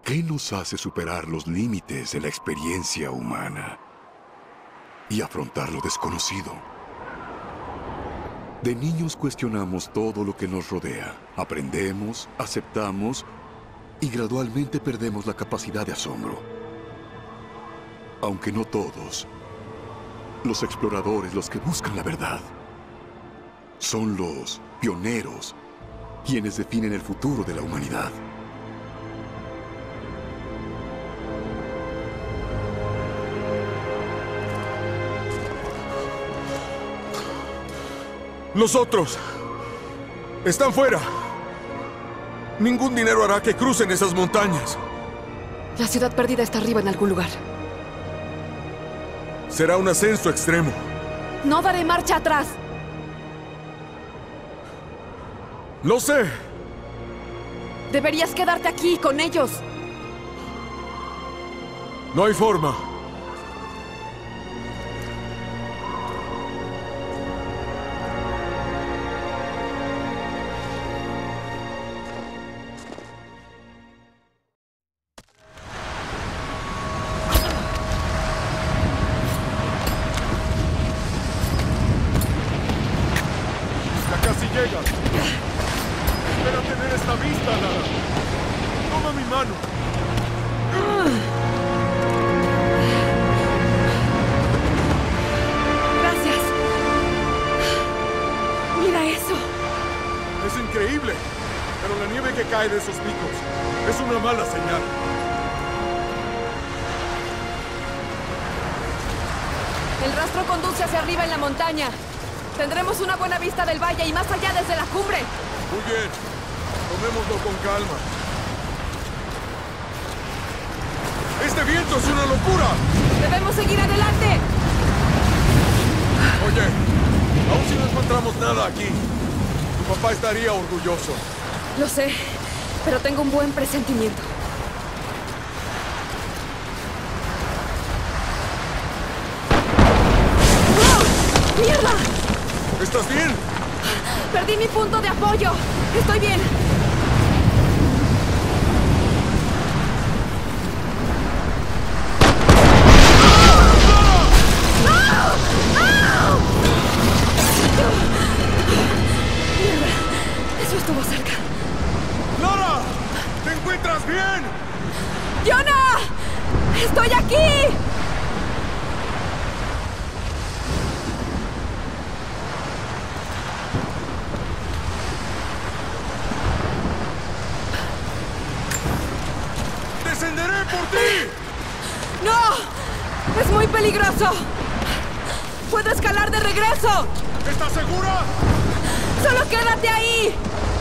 ¿Qué nos hace superar los límites de la experiencia humana y afrontar lo desconocido? De niños cuestionamos todo lo que nos rodea. Aprendemos, aceptamos y gradualmente perdemos la capacidad de asombro. Aunque no todos, los exploradores, los que buscan la verdad, son los pioneros quienes definen el futuro de la humanidad. Los otros están fuera. Ningún dinero hará que crucen esas montañas. La ciudad perdida está arriba en algún lugar. Será un ascenso extremo. No daré marcha atrás. Lo sé. Deberías quedarte aquí con ellos. No hay forma. Casi llegas. Espera tener esta vista, Lara. Toma mi mano. Gracias. Mira eso. Es increíble. Pero la nieve que cae de esos picos es una mala señal. El rastro conduce hacia arriba en la montaña. Tendremos una buena vista del valle y más allá desde la cumbre. Muy bien. Tomémoslo con calma. ¡Este viento es una locura! ¡Debemos seguir adelante! Oye, aún si no encontramos nada aquí, tu papá estaría orgulloso. Lo sé, pero tengo un buen presentimiento. ¡Oh! ¡Mierda! ¿Estás bien? Perdí mi punto de apoyo. Estoy bien. Mierda. Eso estuvo cerca. ¡Lara! ¿Te encuentras bien? ¡Jonah! ¡Estoy aquí! ¡Descenderé por ti! ¡No! ¡Es muy peligroso! ¡Puedo escalar de regreso! ¿Estás segura? ¡Solo quédate ahí!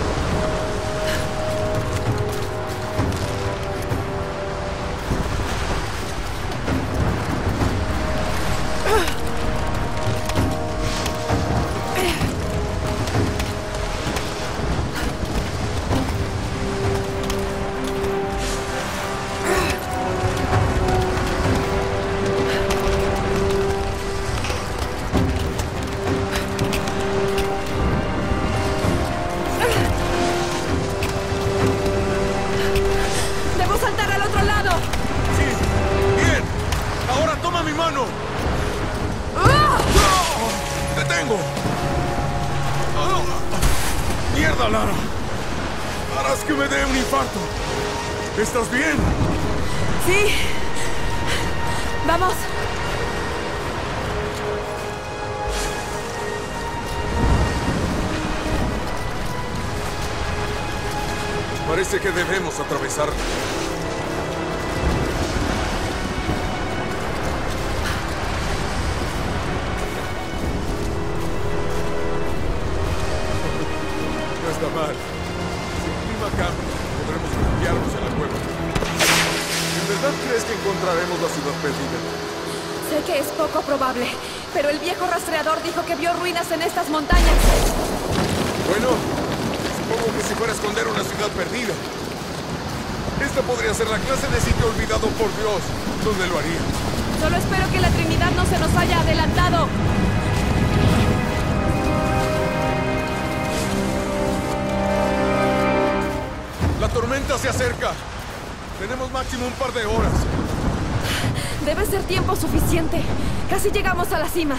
¡Debo saltar al otro lado! Sí. Bien. Ahora toma mi mano. ¡Ah! ¡Te tengo! ¡Mierda, Lara! Harás que me dé un infarto. ¿Estás bien? ¡Sí! ¡Vamos! Parece que debemos atravesarla. No está mal. Si el clima cambia, podremos refugiarnos en la cueva. ¿En verdad crees que encontraremos la ciudad perdida? Sé que es poco probable, pero el viejo rastreador dijo que vio ruinas en estas montañas. Bueno, supongo que si fuera a esconder una ciudad perdida. Esta podría ser la clase de sitio olvidado por Dios. ¿Dónde lo haría? Solo espero que la Trinidad no se nos haya adelantado. La tormenta se acerca. Tenemos máximo un par de horas. Debe ser tiempo suficiente. Casi llegamos a la cima.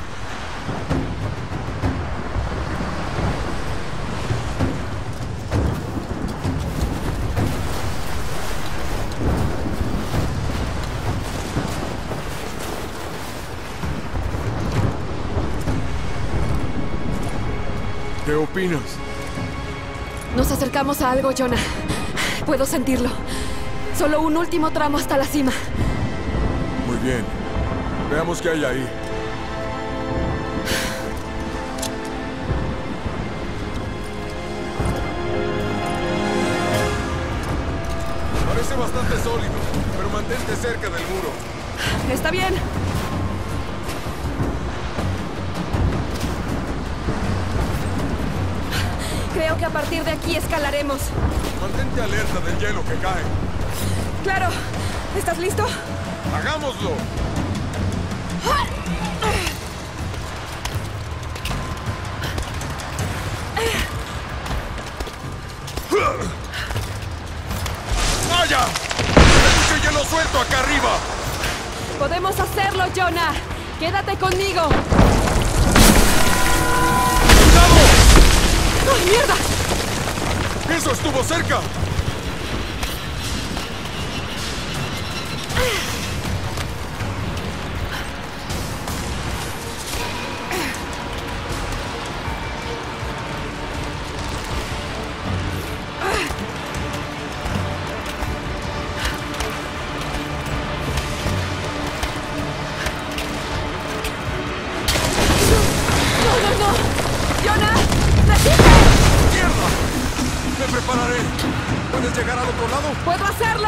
¿Qué opinas? Nos acercamos a algo, Jonah. Puedo sentirlo. Solo un último tramo hasta la cima. Muy bien. Veamos qué hay ahí. Parece bastante sólido, pero mantente cerca del muro. Está bien. Creo que a partir de aquí escalaremos. Mantente alerta del hielo que cae. ¡Claro! ¿Estás listo? ¡Hagámoslo! ¡Vaya! ¡Hay mucho hielo suelto acá arriba! ¡Podemos hacerlo, Jonah! ¡Quédate conmigo! ¡Cuidado! ¡Oh, mierda! ¡Eso estuvo cerca! ¡No! ¡Jonah! ¡Resiste! ¡Mierda! ¡Me prepararé! ¿Puedes llegar al otro lado? ¡Puedo hacerlo!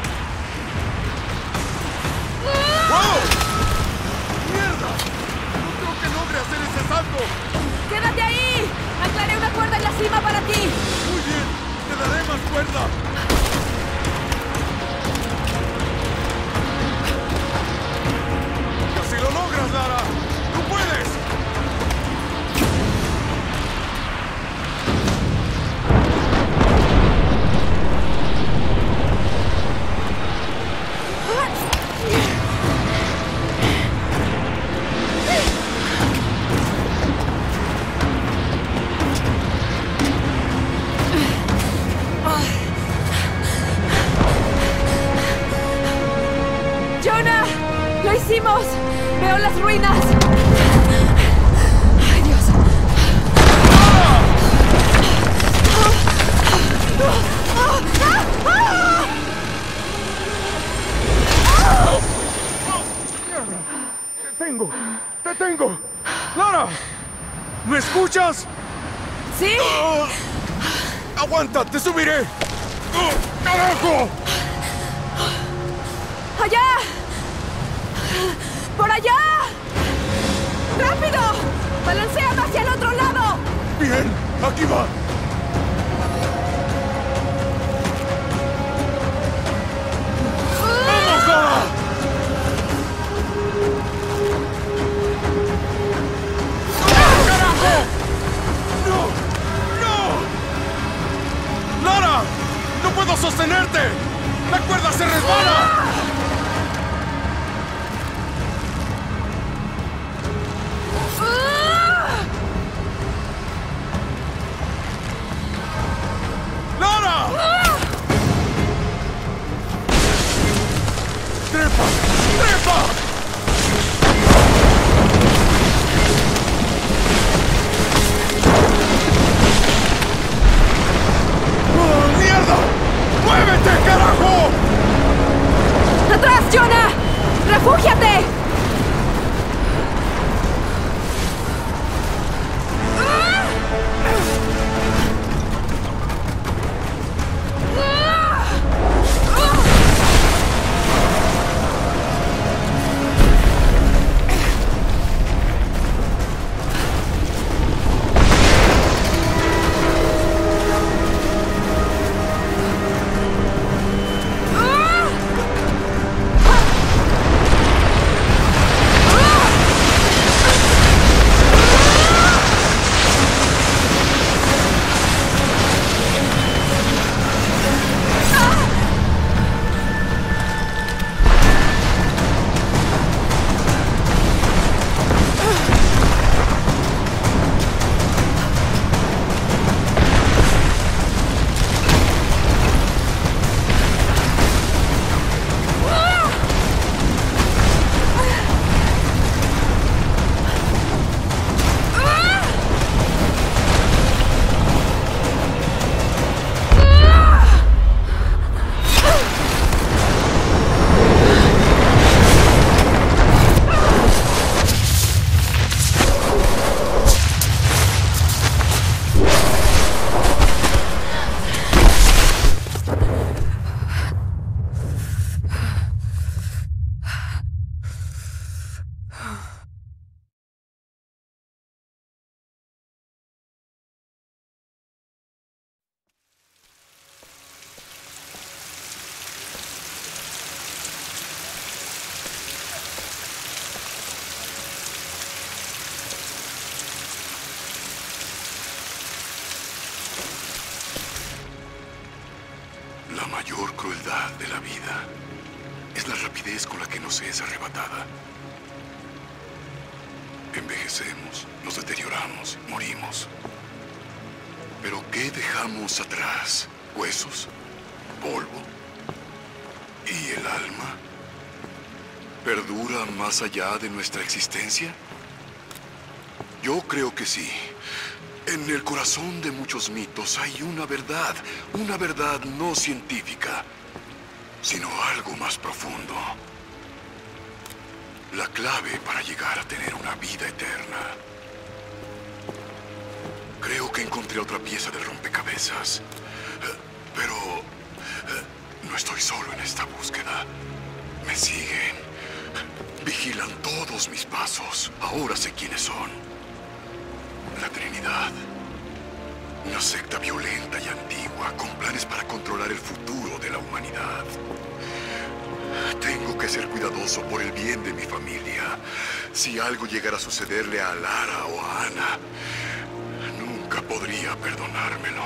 ¡Wow! ¡Mierda! No creo que logre hacer ese salto. ¡Quédate ahí! ¡Anclaré una cuerda en la cima para ti! Muy bien, te daré más cuerda. ¡Casi lo logras, Lara! ¡Tú puedes! ¡Jonah! ¡Lo hicimos! ¡Veo las ruinas! ¡Ay, Dios! ¡Te tengo! ¡Lara! ¿Me escuchas? ¿Sí? ¡Aguanta! ¡Te subiré! ¡Carajo! ¡Allá! ¡Por allá! ¡Rápido! ¡Balanceame hacia el otro lado! ¡Bien! ¡Aquí va! ¡Vamos, Lara! ¡No, carajo! ¡No! ¡No! ¡Lara! ¡No puedo sostenerte! ¡La cuerda se resbala! ¡Lara! ¡Trepa! ¡Trepa! ¡Oh, mierda! ¡Muévete, carajo! ¡Atrás, Jonah! ¡Refúgiate! crueldad de la vida es la rapidez con la que nos es arrebatada. Envejecemos, nos deterioramos, morimos. ¿Pero qué dejamos atrás? ¿Huesos? ¿Polvo? ¿Y el alma? ¿Perdura más allá de nuestra existencia? Yo creo que sí. En el corazón de muchos mitos hay una verdad no científica, sino algo más profundo. La clave para llegar a tener una vida eterna. Creo que encontré otra pieza del rompecabezas, pero no estoy solo en esta búsqueda. Me siguen, vigilan todos mis pasos. Ahora sé quiénes son. La Trinidad. Una secta violenta y antigua, con planes para controlar el futuro de la humanidad. Tengo que ser cuidadoso por el bien de mi familia. Si algo llegara a sucederle a Lara o a Ana, nunca podría perdonármelo.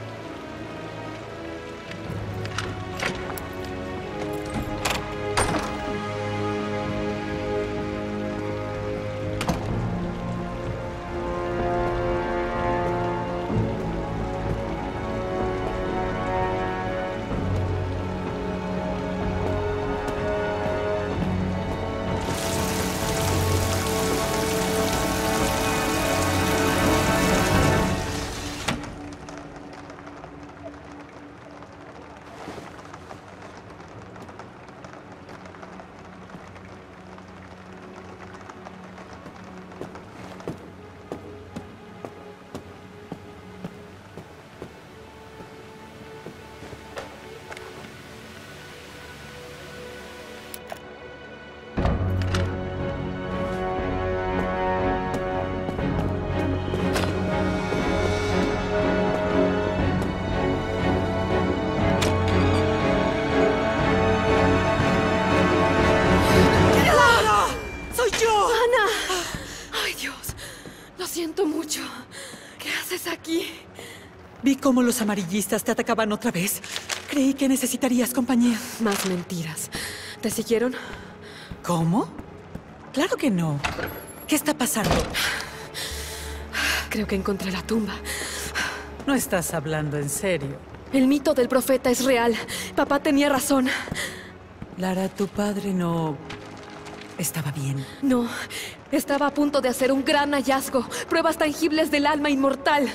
Vi cómo los amarillistas te atacaban otra vez. Creí que necesitarías compañía. Más mentiras. ¿Te siguieron? ¿Cómo? Claro que no. ¿Qué está pasando? Creo que encontré la tumba. No estás hablando en serio. El mito del profeta es real. Papá tenía razón. Lara, tu padre no estaba bien. No. Estaba a punto de hacer un gran hallazgo. Pruebas tangibles del alma inmortal.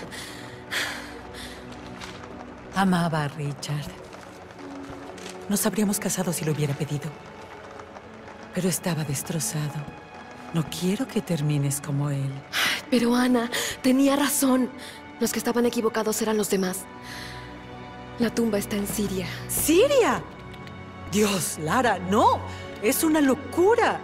Amaba a Richard. Nos habríamos casado si lo hubiera pedido. Pero estaba destrozado. No quiero que termines como él. Pero Ana tenía razón. Los que estaban equivocados eran los demás. La tumba está en Siria. ¿Siria? Dios, Lara, no. Es una locura.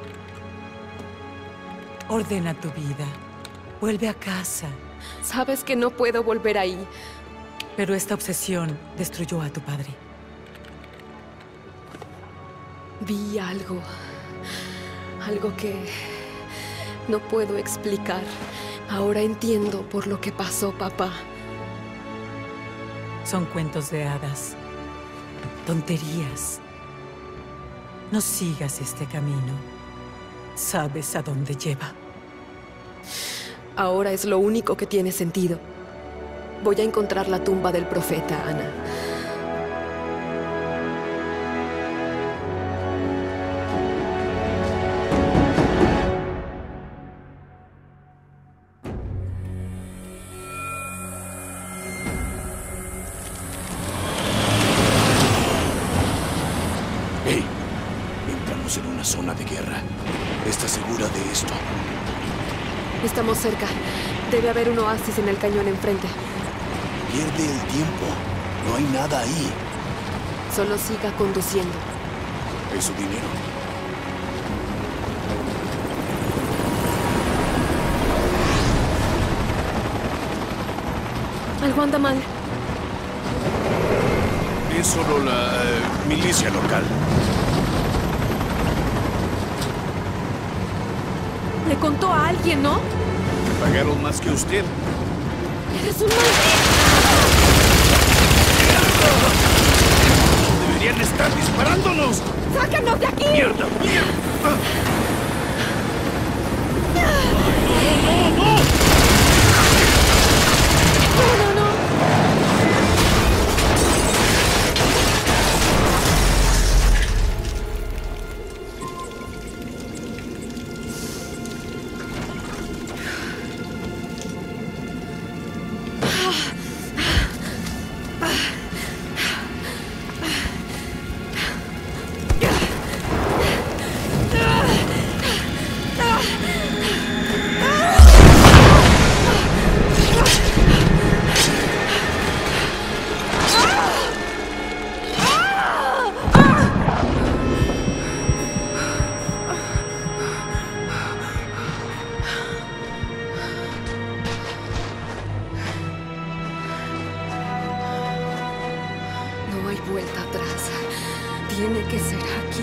Ordena tu vida. Vuelve a casa. Sabes que no puedo volver ahí. Pero esta obsesión destruyó a tu padre. Vi algo. Algo que no puedo explicar. Ahora entiendo por lo que pasó, papá. Son cuentos de hadas. Tonterías. No sigas este camino. Sabes a dónde lleva. Ahora es lo único que tiene sentido. Voy a encontrar la tumba del profeta, Ana. Hey, entramos en una zona de guerra. ¿Estás segura de esto? Estamos cerca. Debe haber un oasis en el cañón enfrente. Pierde el tiempo. No hay nada ahí. Solo siga conduciendo. Es su dinero. Algo anda mal. Es solo la milicia local. Le contó a alguien, ¿no? Pagaron más que usted. ¡Eres un maldito! Debe ¡Pueden estar disparándonos! ¡Sáquenos de aquí! ¡Mierda! ¡Mierda! ¡No, no, no! No hay vuelta atrás. Tiene que ser aquí.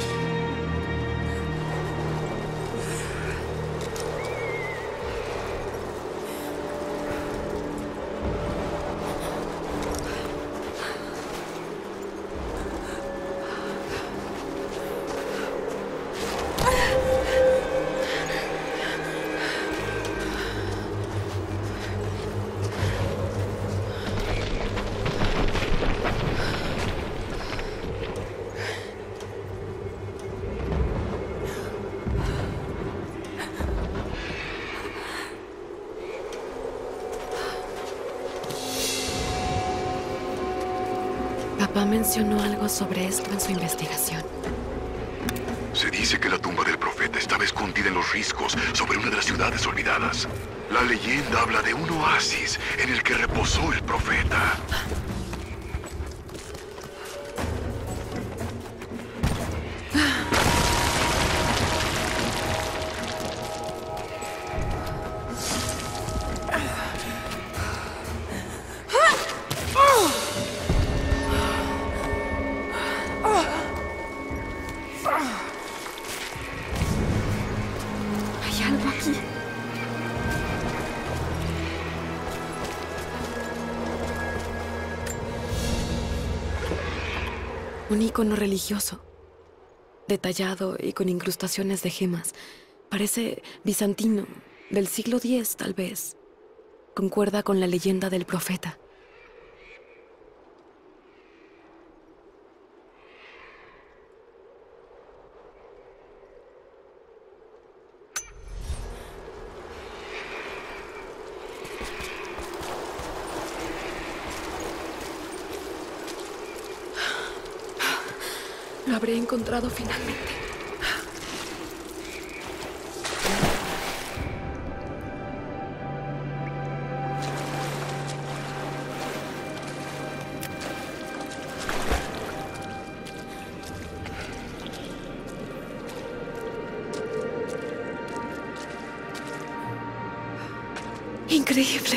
Papá mencionó algo sobre esto en su investigación. Se dice que la tumba del profeta estaba escondida en los riscos sobre una de las ciudades olvidadas. La leyenda habla de un oasis en el que reposó el profeta. Hay algo aquí. Un icono religioso, detallado y con incrustaciones de gemas. Parece bizantino, del siglo X tal vez. Concuerda con la leyenda del profeta. Lo habré encontrado finalmente. Increíble.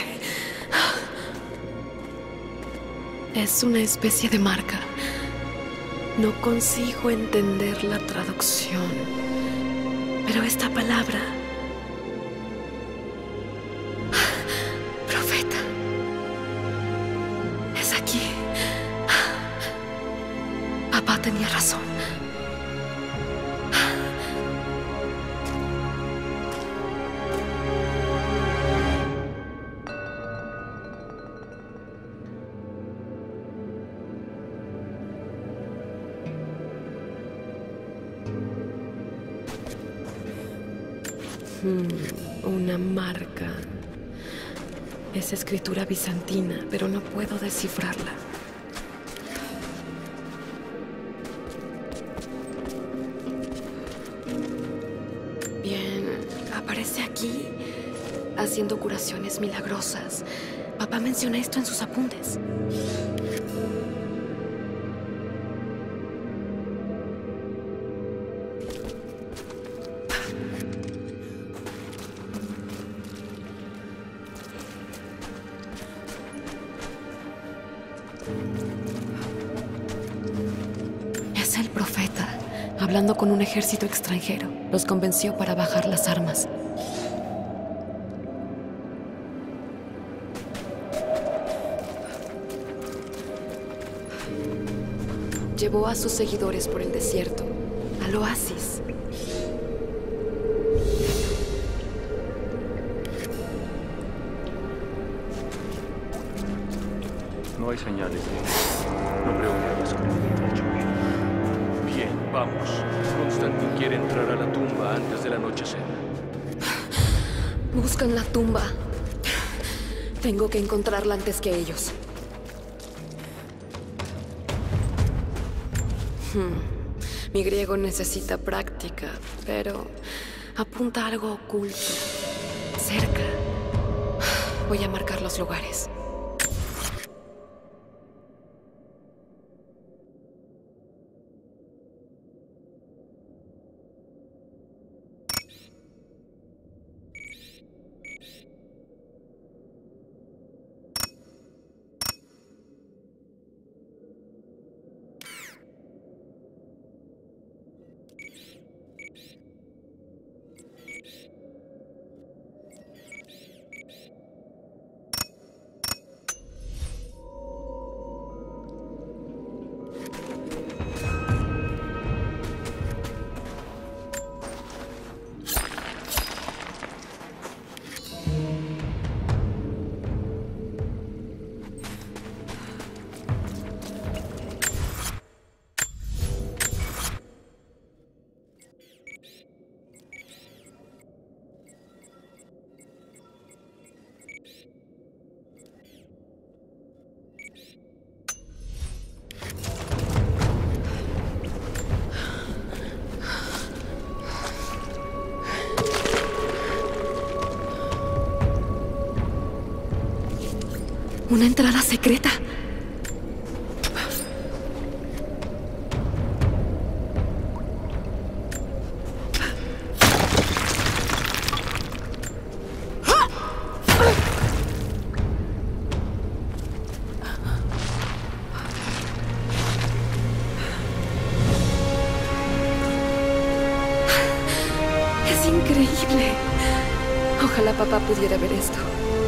Es una especie de marca. No consigo entender la traducción, pero esta palabra... Profeta. Es aquí. Papá tenía razón. Una marca. Es escritura bizantina, pero no puedo descifrarla. Bien, aparece aquí haciendo curaciones milagrosas. Papá menciona esto en sus apuntes. Es el profeta, hablando con un ejército extranjero. Los convenció para bajar las armas. llevó a sus seguidores por el desierto, al oasis. No hay señales de él. No creo que haya sobrevivido. Bien, vamos. Constantin quiere entrar a la tumba antes del anochecer. Buscan la tumba. Tengo que encontrarla antes que ellos. Mi griego necesita práctica, pero apunta a algo oculto, cerca. Voy a marcar los lugares. Una entrada secreta. Es increíble. Ojalá papá pudiera ver esto.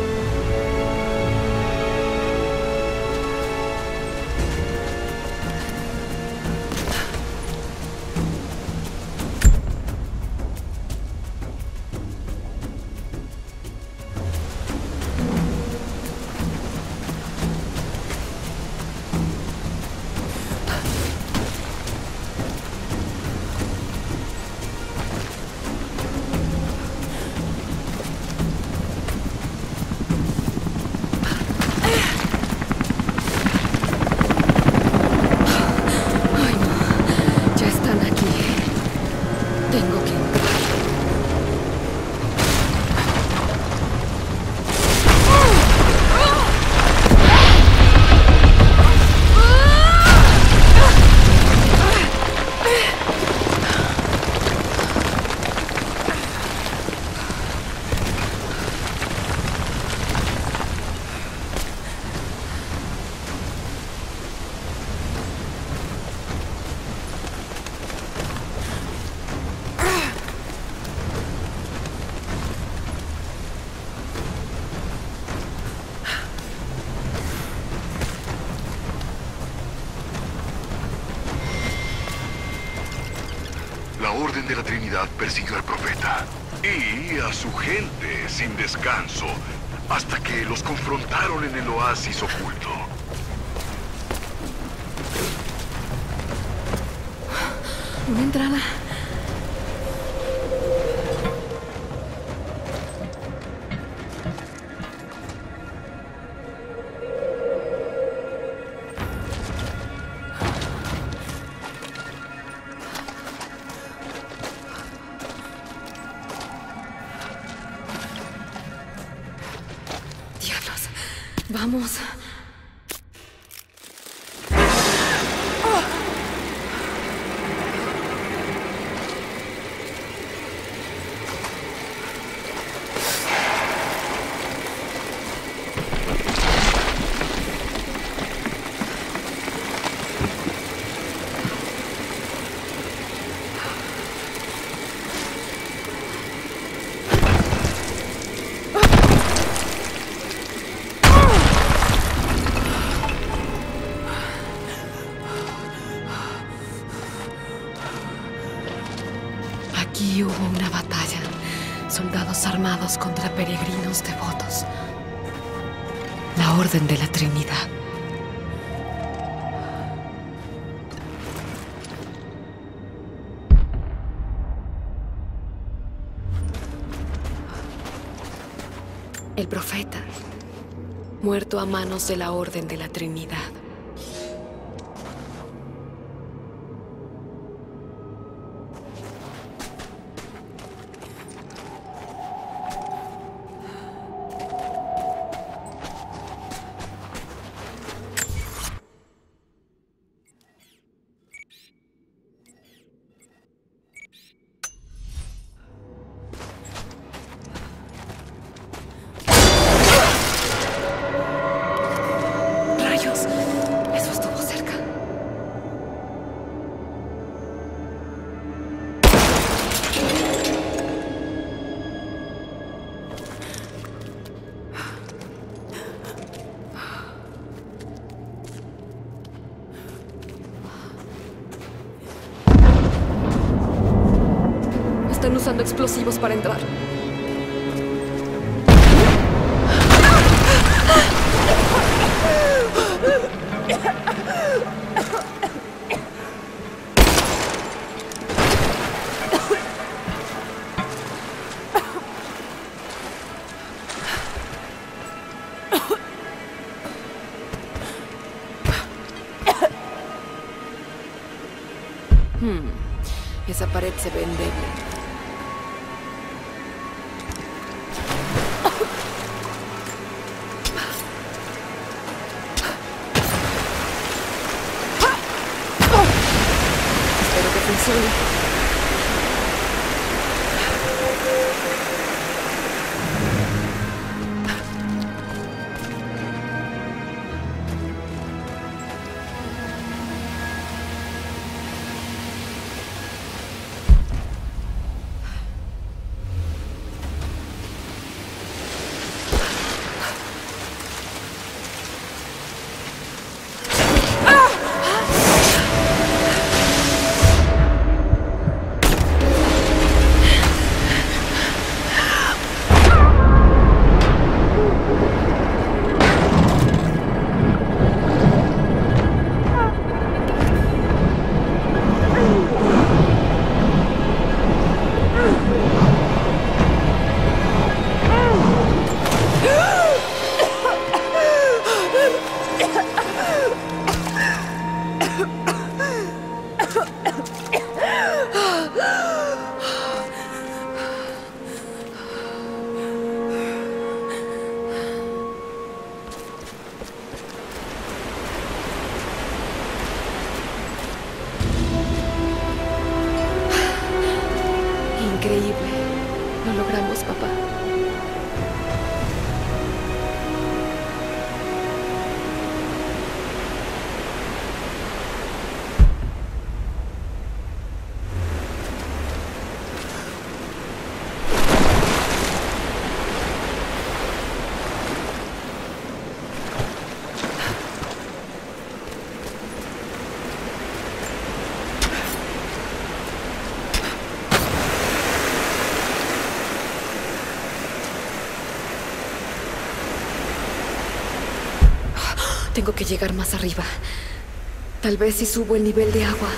La Orden de la Trinidad persiguió al profeta y a su gente sin descanso hasta que los confrontaron en el oasis oculto. Una entrada. Diablos. Vamos. Aquí hubo una batalla. Soldados armados contra peregrinos devotos. La Orden de la Trinidad. El profeta, muerto a manos de la Orden de la Trinidad. Eso estuvo cerca. Están usando explosivos para entrar. Esa pared se ve endeble. Espero que funcione. Increíble. Lo logramos, papá. Tengo que llegar más arriba. Tal vez si subo el nivel de agua.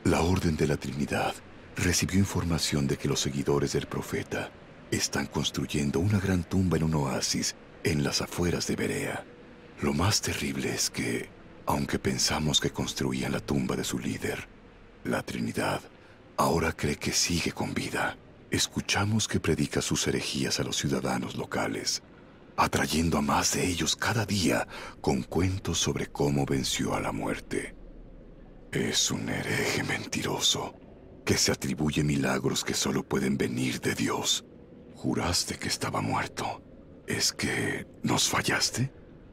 La Orden de la Trinidad recibió información de que los seguidores del profeta están construyendo una gran tumba en un oasis en las afueras de Berea. Lo más terrible es que, aunque pensamos que construían la tumba de su líder, la Trinidad ahora cree que sigue con vida. Escuchamos que predica sus herejías a los ciudadanos locales, atrayendo a más de ellos cada día con cuentos sobre cómo venció a la muerte. Es un hereje mentiroso que se atribuye milagros que solo pueden venir de Dios. Juraste que estaba muerto. ¿Es que nos fallaste?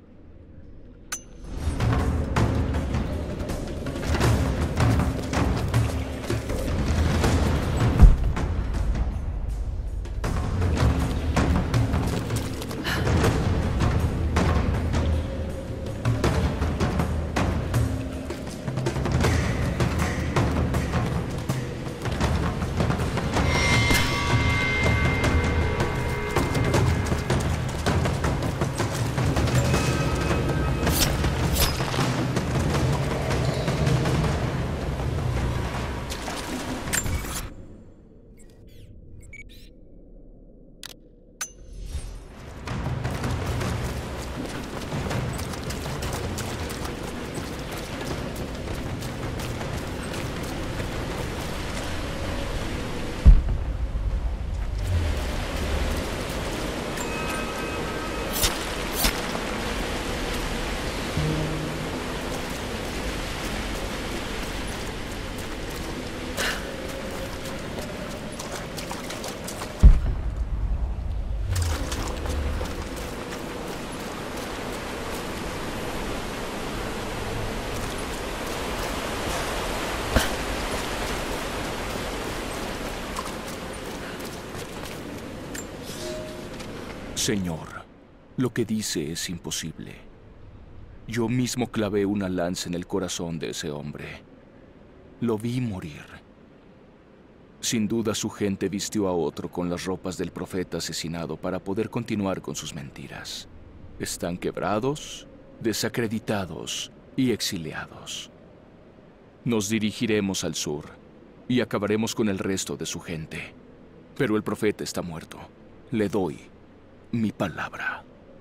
Señor, lo que dice es imposible. Yo mismo clavé una lanza en el corazón de ese hombre. Lo vi morir. Sin duda su gente vistió a otro con las ropas del profeta asesinado para poder continuar con sus mentiras. Están quebrados, desacreditados y exiliados. Nos dirigiremos al sur y acabaremos con el resto de su gente. Pero el profeta está muerto. Le doy mi palabra.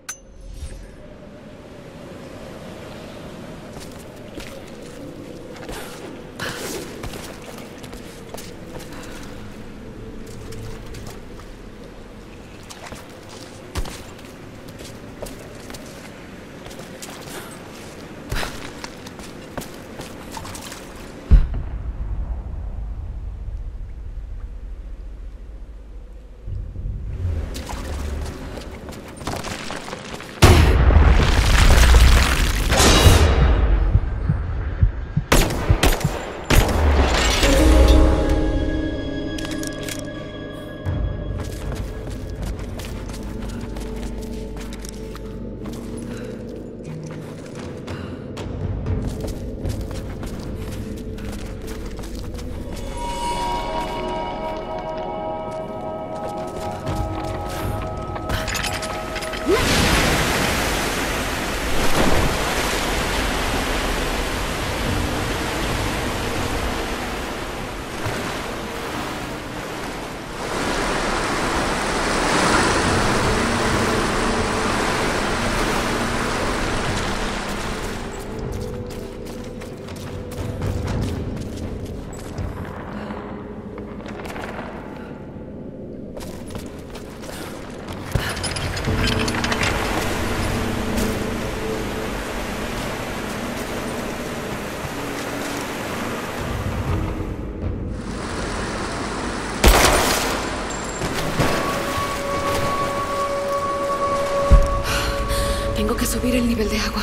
Tengo que subir el nivel de agua.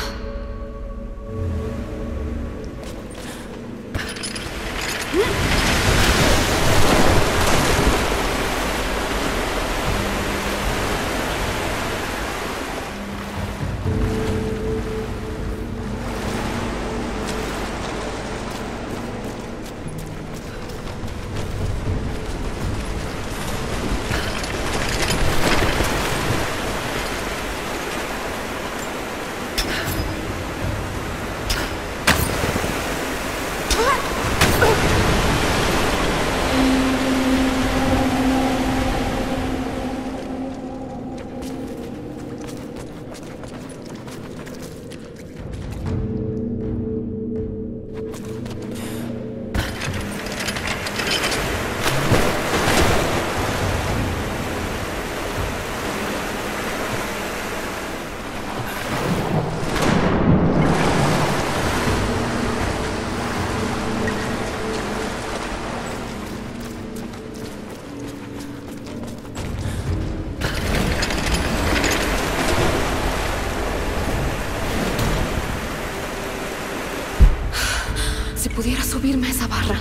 esa barra.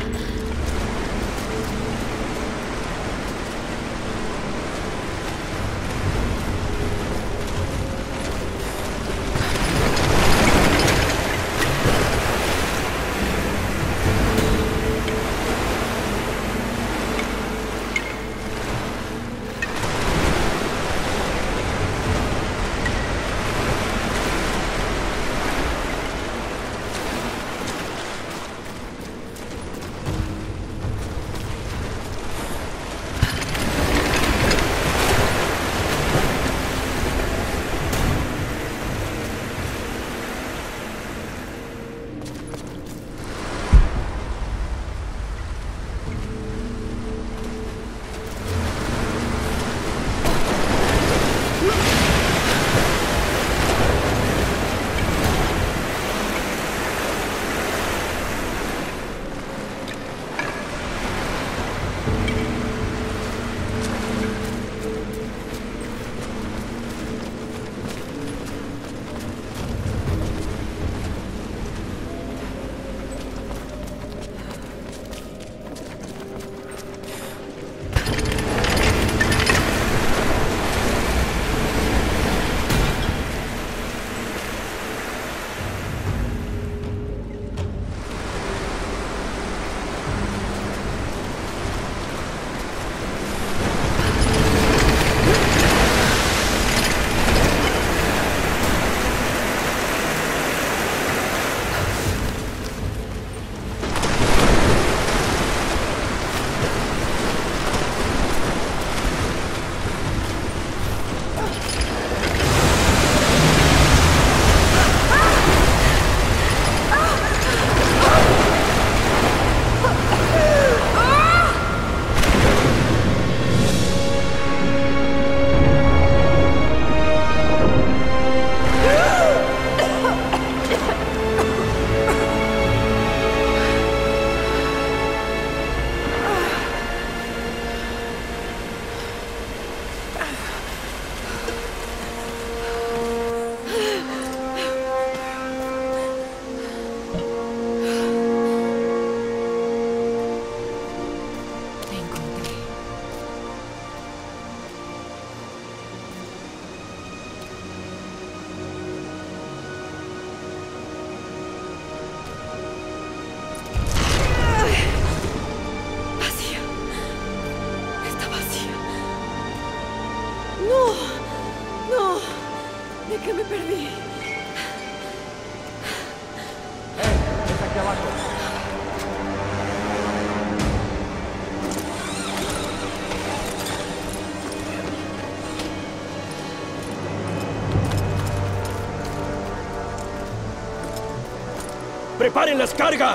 ¡Preparen las cargas!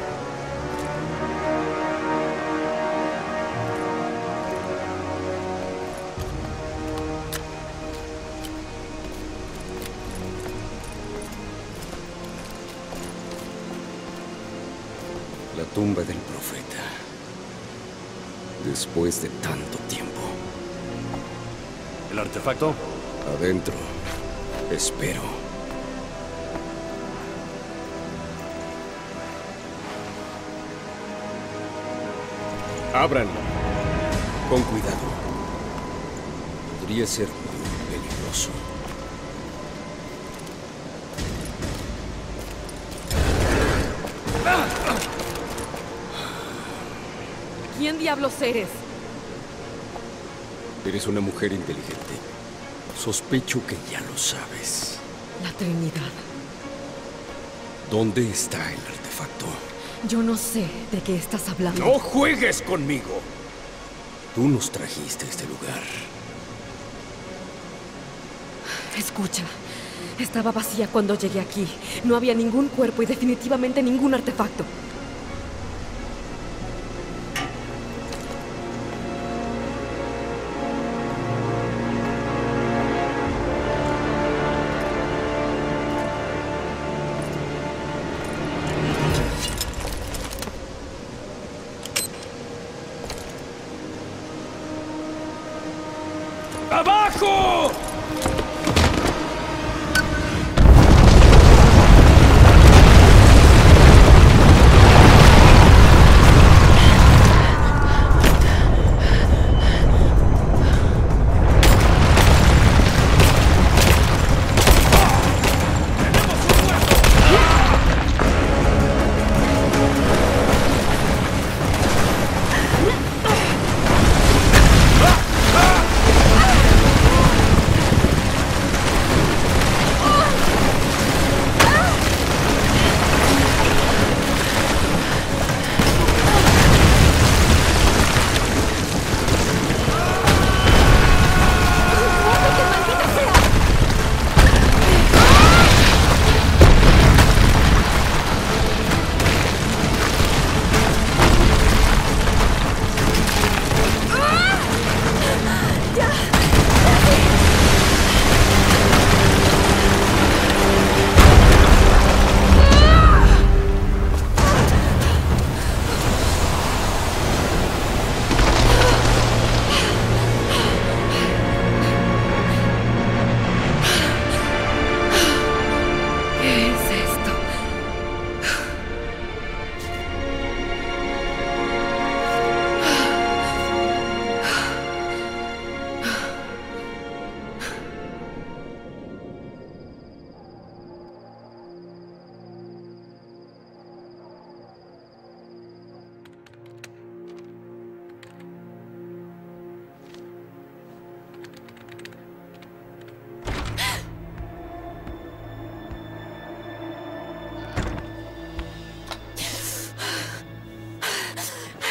La tumba del profeta. Después de tanto tiempo. ¿El artefacto? Adentro. Espero. Ábranlo. Con cuidado. Podría ser muy peligroso. ¿Quién diablos eres? Eres una mujer inteligente. Sospecho que ya lo sabes. La Trinidad. ¿Dónde está el artefacto? Yo no sé de qué estás hablando. ¡No juegues conmigo! Tú nos trajiste a este lugar. Escucha, estaba vacía cuando llegué aquí. No había ningún cuerpo y definitivamente ningún artefacto. ¡Abajo!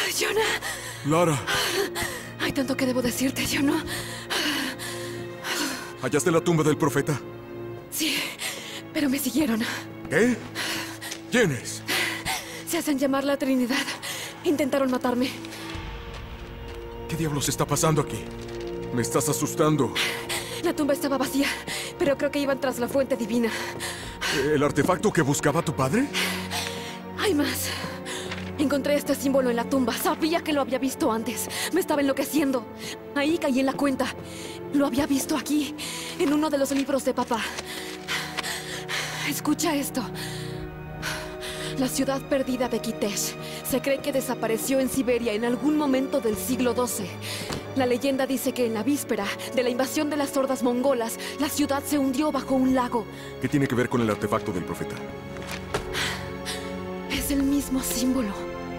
Jonah. Lara, Hay tanto que debo decirte, Jonah. ¿hallaste la tumba del profeta? Sí, pero me siguieron. ¿Qué? ¿Quiénes? Se hacen llamar la Trinidad. Intentaron matarme. ¿Qué diablos está pasando aquí? Me estás asustando. La tumba estaba vacía, pero creo que iban tras la fuente divina. ¿El artefacto que buscaba tu padre? Hay más. Encontré este símbolo en la tumba. Sabía que lo había visto antes. Me estaba enloqueciendo. Ahí caí en la cuenta. Lo había visto aquí, en uno de los libros de papá. Escucha esto. La ciudad perdida de Kitesh se cree que desapareció en Siberia en algún momento del siglo XII. La leyenda dice que en la víspera de la invasión de las hordas mongolas, la ciudad se hundió bajo un lago. ¿Qué tiene que ver con el artefacto del profeta? Es el mismo símbolo.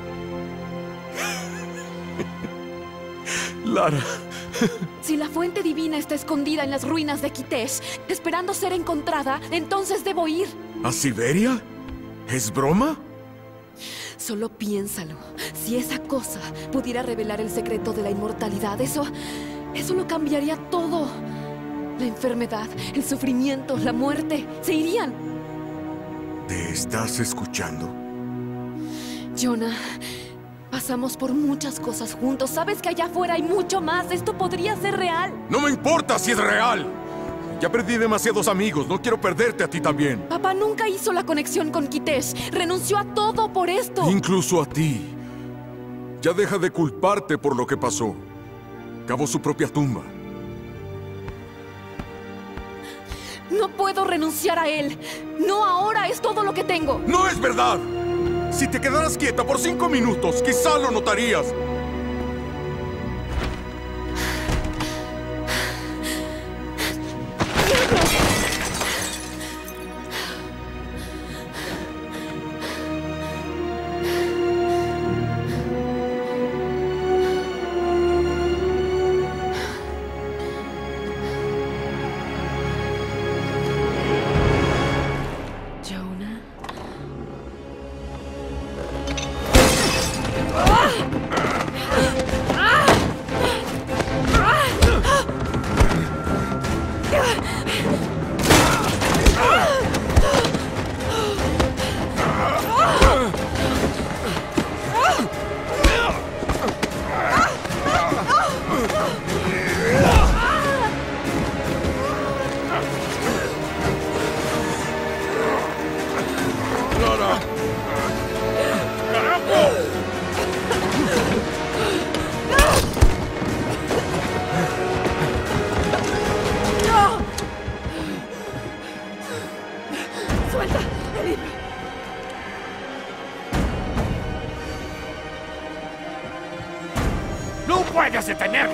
Lara. Si la fuente divina está escondida en las ruinas de Kitesh, esperando ser encontrada, entonces debo ir. ¿A Siberia? ¿Es broma? Solo piénsalo. Si esa cosa pudiera revelar el secreto de la inmortalidad, eso lo cambiaría todo. La enfermedad, el sufrimiento, la muerte, se irían. ¿Te estás escuchando? Jonah, pasamos por muchas cosas juntos. Sabes que allá afuera hay mucho más. Esto podría ser real. ¡No me importa si es real! Ya perdí demasiados amigos. No quiero perderte a ti también. Papá nunca hizo la conexión con Kitesh. Renunció a todo por esto. Incluso a ti. Ya deja de culparte por lo que pasó. Cavó su propia tumba. No puedo renunciar a él. No ahora, es todo lo que tengo. ¡No es verdad! Si te quedaras quieta por 5 minutos, quizá lo notarías. Jonah. ¡Suelta! ¡Elif! ¡No puedes detenerlo!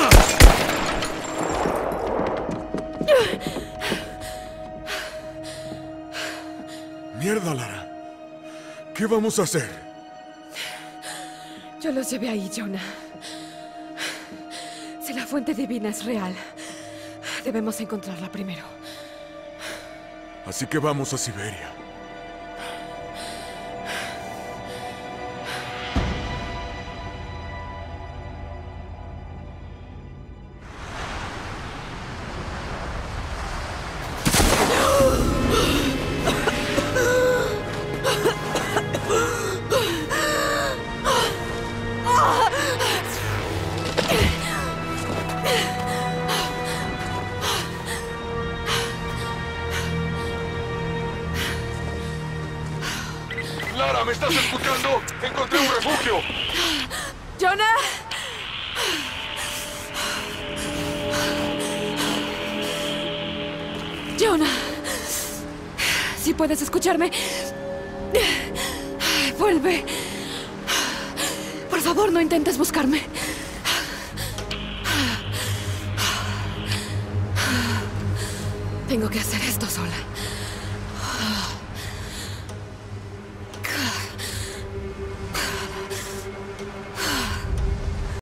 Mierda, Lara. ¿Qué vamos a hacer? Yo los llevé ahí, Jonah. Si la fuente divina es real, debemos encontrarla primero. Así que vamos a Siberia. Lara, ¿me estás escuchando? ¡Encontré un refugio! ¡Jonah! ¡Jonah! Si puedes escucharme, vuelve. Por favor, no intentes buscarme. Tengo que hacer esto sola.